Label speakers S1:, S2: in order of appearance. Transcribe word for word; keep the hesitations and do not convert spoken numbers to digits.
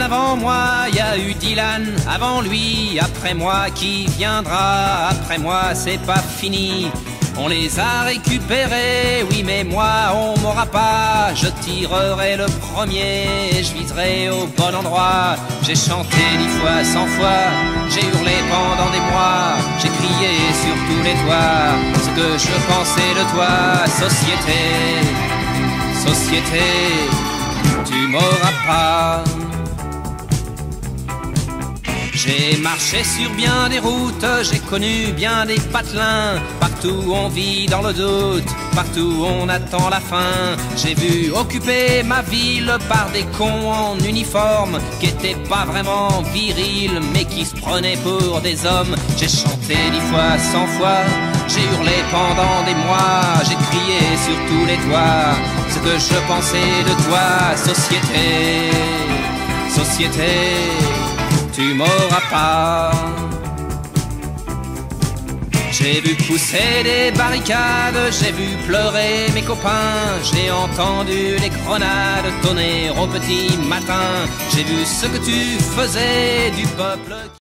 S1: avant moi, y a eu Dylan, avant lui, après moi, qui viendra, après moi, c'est pas fini. On les a récupérés, oui mais moi on m'aura pas. Je tirerai le premier, je viserai au bon endroit. J'ai chanté dix fois, cent fois, j'ai hurlé pendant des mois. J'ai crié sur tous les toits ce que je pensais de toi. Société, société, tu m'auras pas. J'ai marché sur bien des routes, j'ai connu bien des patelins. Partout on vit dans le doute, partout on attend la fin. J'ai vu occuper ma ville par des cons en uniforme qui étaient pas vraiment virils mais qui se prenaient pour des hommes. J'ai chanté dix fois, cent fois, j'ai hurlé pendant des mois. J'ai crié sur tous les toits ce que je pensais de toi. Société, société, tu m'auras pas. J'ai vu pousser des barricades, j'ai vu pleurer mes copains. J'ai entendu les grenades tonner au petit matin. J'ai vu ce que tu faisais du peuple.